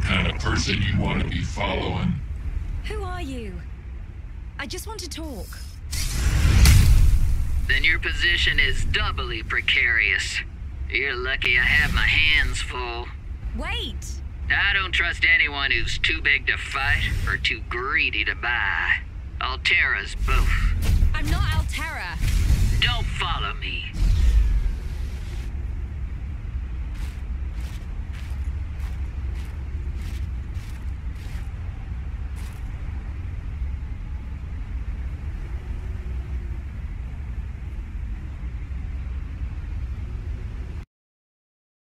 kind of person you want to be following? Who are you? I just want to talk. Then your position is doubly precarious. You're lucky I have my hands full. Wait! I don't trust anyone who's too big to fight or too greedy to buy. Altera's both. I'm not Altera. Don't follow me.